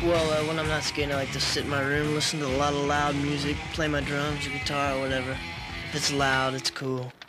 Well, when I'm not skating, I like to sit in my room, listen to a lot of loud music, play my drums or guitar or whatever. If it's loud, it's cool.